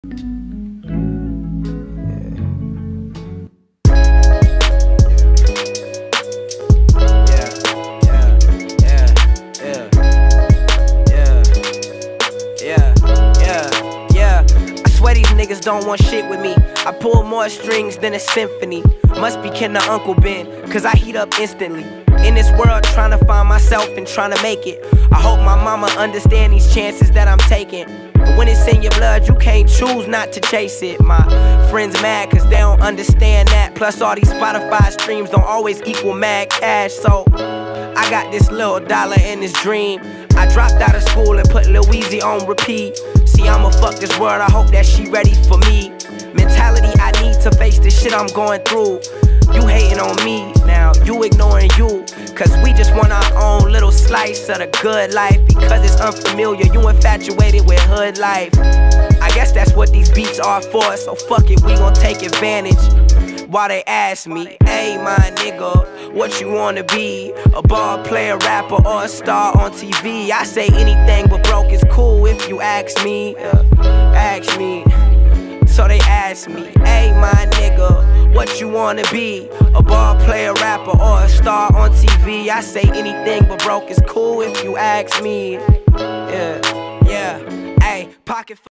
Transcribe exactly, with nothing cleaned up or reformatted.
Niggas don't want shit with me. I pull more strings than a symphony. Must be kin to Uncle Ben, cause I heat up instantly. In this world trying to find myself and trying to make it. I hope my mama understand these chances that I'm taking. But when it's in your blood, you can't choose not to chase it. My friends mad cause they don't understand that. Plus all these Spotify streams don't always equal mad cash. So I got this little dollar in this dream. I dropped out of school and put Lil Weezy on repeat. See, I'ma fuck this world, I hope that she ready for me. Mentality I need to face the shit I'm going through. You hating on me, now you ignoring you. Cause we just want our own little slice of the good life. Because it's unfamiliar, you infatuated with hood life. I guess that's what these beats are for, so fuck it, we gon' take advantage. While they ask me, hey my nigga, what you wanna be? A ball player, rapper, or a star on T V? I say anything but broke is cool if you ask me, uh, ask me. So they ask me, hey my nigga, what you wanna be? A ball player, rapper, or a star on T V? I say anything but broke is cool if you ask me. Yeah, yeah, hey, pocket